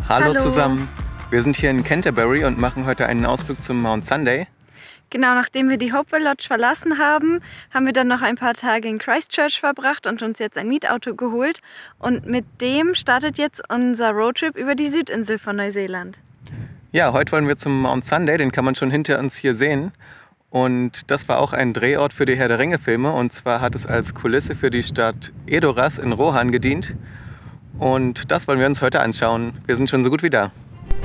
Hallo zusammen, wir sind hier in Canterbury und machen heute einen Ausflug zum Mount Sunday. Genau, nachdem wir die Hopewell Lodge verlassen haben, haben wir dann noch ein paar Tage in Christchurch verbracht und uns jetzt ein Mietauto geholt. Und mit dem startet jetzt unser Roadtrip über die Südinsel von Neuseeland. Ja, heute wollen wir zum Mount Sunday, den kann man schon hinter uns hier sehen. Und das war auch ein Drehort für die Herr der Ringe-Filme. Und zwar hat es als Kulisse für die Stadt Edoras in Rohan gedient. Und das wollen wir uns heute anschauen. Wir sind schon so gut wie da.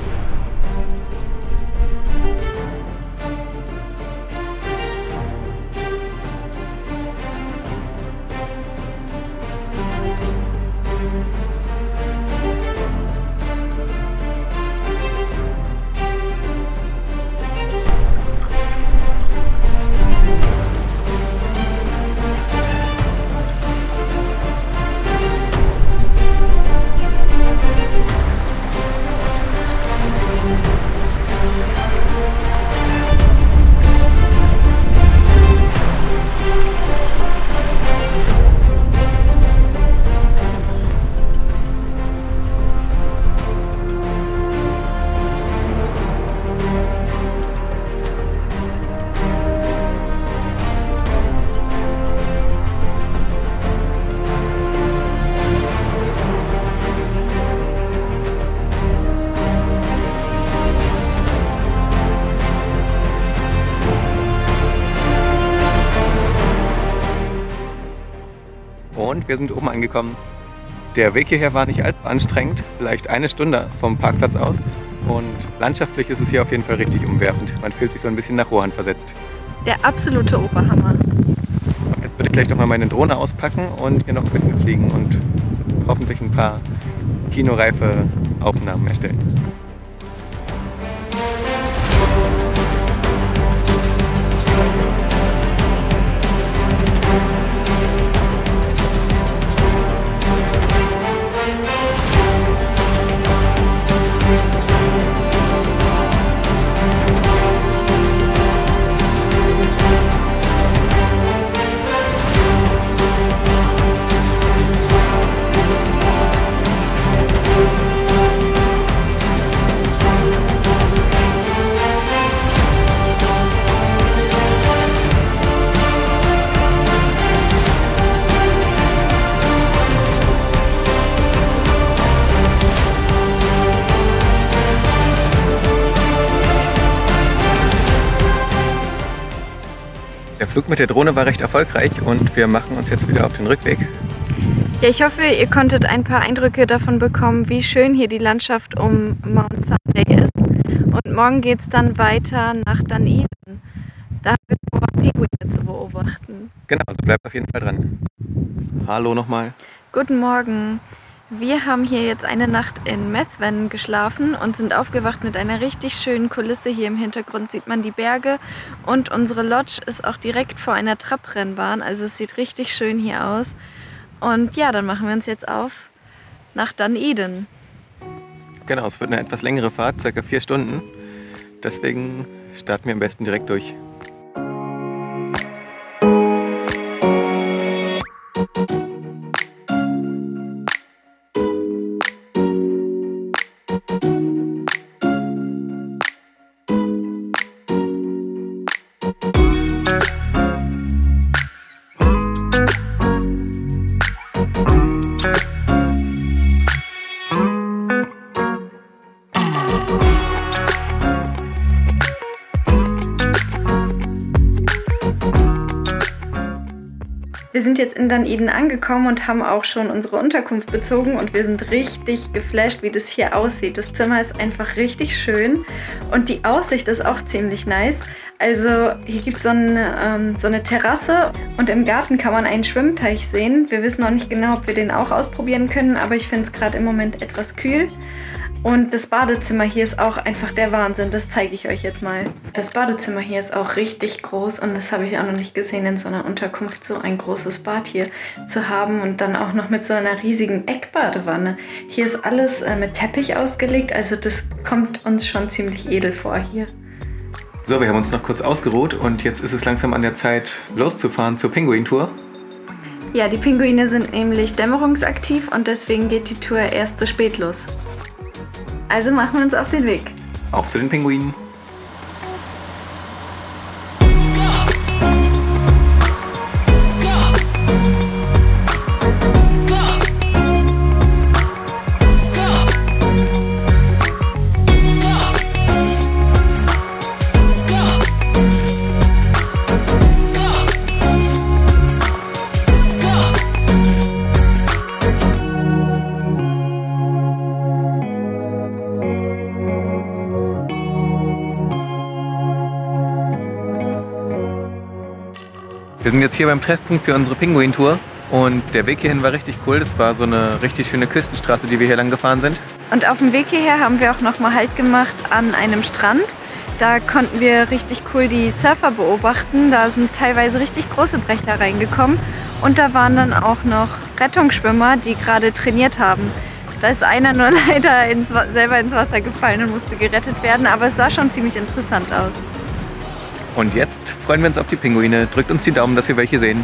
Und wir sind oben angekommen. Der Weg hierher war nicht allzu anstrengend, vielleicht eine Stunde vom Parkplatz aus. Und landschaftlich ist es hier auf jeden Fall richtig umwerfend. Man fühlt sich so ein bisschen nach Rohan versetzt. Der absolute Oberhammer. Jetzt würde ich gleich noch mal meine Drohne auspacken und hier noch ein bisschen fliegen und hoffentlich ein paar kinoreife Aufnahmen erstellen. Der Flug mit der Drohne war recht erfolgreich und wir machen uns jetzt wieder auf den Rückweg. Ja, ich hoffe, ihr konntet ein paar Eindrücke davon bekommen, wie schön hier die Landschaft um Mount Sunday ist. Und morgen geht es dann weiter nach Dunedin. Da haben wir vor, Pinguine zu beobachten. Genau, also bleibt auf jeden Fall dran. Hallo nochmal. Guten Morgen. Wir haben hier jetzt eine Nacht in Methven geschlafen und sind aufgewacht mit einer richtig schönen Kulisse. Hier im Hintergrund sieht man die Berge und unsere Lodge ist auch direkt vor einer Trabrennbahn. Also es sieht richtig schön hier aus. Und ja, dann machen wir uns jetzt auf nach Dunedin. Genau, es wird eine etwas längere Fahrt, ca. 4 Stunden. Deswegen starten wir am besten direkt durch. Wir sind jetzt in Dunedin angekommen und haben auch schon unsere Unterkunft bezogen und wir sind richtig geflasht, wie das hier aussieht. Das Zimmer ist einfach richtig schön und die Aussicht ist auch ziemlich nice. Also hier gibt es so eine Terrasse und im Garten kann man einen Schwimmteich sehen. Wir wissen noch nicht genau, ob wir den auch ausprobieren können, aber ich finde es gerade im Moment etwas kühl. Und das Badezimmer hier ist auch einfach der Wahnsinn, das zeige ich euch jetzt mal. Das Badezimmer hier ist auch richtig groß und das habe ich auch noch nicht gesehen, in so einer Unterkunft so ein großes Bad hier zu haben und dann auch noch mit so einer riesigen Eckbadewanne. Hier ist alles mit Teppich ausgelegt, also das kommt uns schon ziemlich edel vor hier. So, wir haben uns noch kurz ausgeruht und jetzt ist es langsam an der Zeit loszufahren zur Pinguintour. Ja, die Pinguine sind nämlich dämmerungsaktiv und deswegen geht die Tour erst zu spät los. Also machen wir uns auf den Weg. Auf zu den Pinguinen. Wir sind jetzt hier beim Treffpunkt für unsere Pinguin-Tour und der Weg hierhin war richtig cool. Das war so eine richtig schöne Küstenstraße, die wir hier lang gefahren sind. Und auf dem Weg hierher haben wir auch nochmal Halt gemacht an einem Strand. Da konnten wir richtig cool die Surfer beobachten. Da sind teilweise richtig große Brecher reingekommen und da waren dann auch noch Rettungsschwimmer, die gerade trainiert haben. Da ist einer nur leider selber ins Wasser gefallen und musste gerettet werden, aber es sah schon ziemlich interessant aus. Und jetzt freuen wir uns auf die Pinguine. Drückt uns die Daumen, dass wir welche sehen.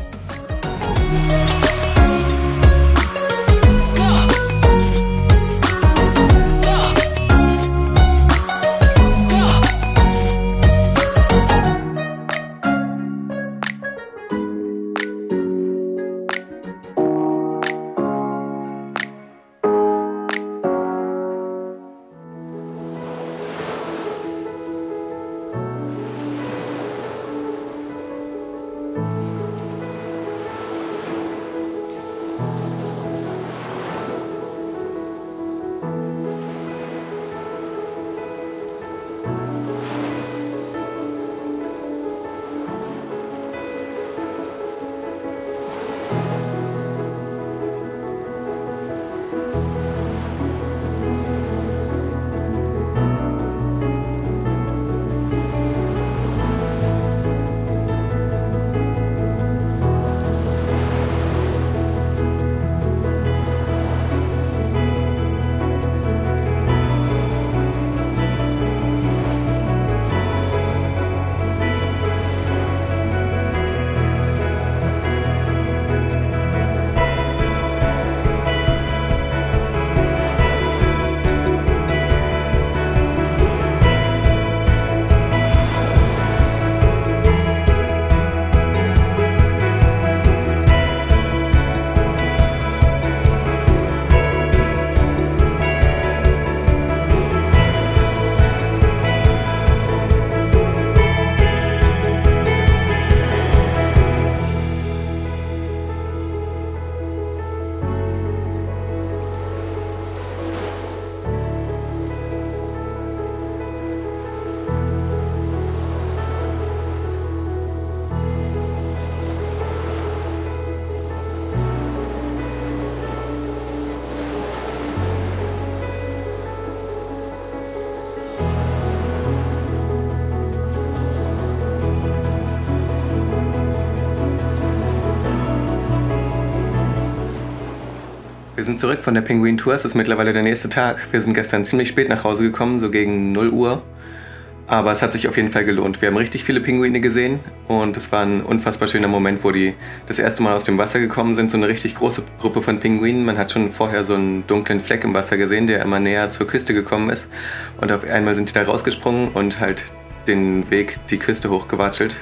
Wir sind zurück von der Pinguin-Tour, es ist mittlerweile der nächste Tag. Wir sind gestern ziemlich spät nach Hause gekommen, so gegen 0 Uhr. Aber es hat sich auf jeden Fall gelohnt. Wir haben richtig viele Pinguine gesehen und es war ein unfassbar schöner Moment, wo die das erste Mal aus dem Wasser gekommen sind. So eine richtig große Gruppe von Pinguinen. Man hat schon vorher so einen dunklen Fleck im Wasser gesehen, der immer näher zur Küste gekommen ist. Und auf einmal sind die da rausgesprungen und halt den Weg die Küste hochgewatschelt.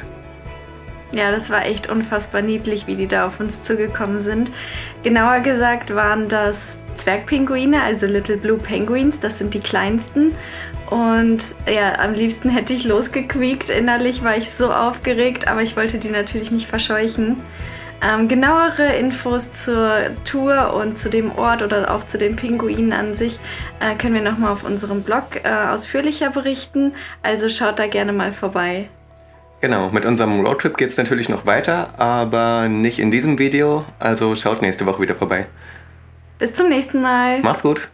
Ja, das war echt unfassbar niedlich, wie die da auf uns zugekommen sind. Genauer gesagt waren das Zwergpinguine, also Little Blue Penguins, das sind die kleinsten. Und ja, am liebsten hätte ich losgequiekt. Innerlich war ich so aufgeregt, aber ich wollte die natürlich nicht verscheuchen. Genauere Infos zur Tour und zu dem Ort oder auch zu den Pinguinen an sich können wir nochmal auf unserem Blog ausführlicher berichten. Also schaut da gerne mal vorbei. Genau, mit unserem Roadtrip geht es natürlich noch weiter, aber nicht in diesem Video. Also schaut nächste Woche wieder vorbei. Bis zum nächsten Mal. Macht's gut.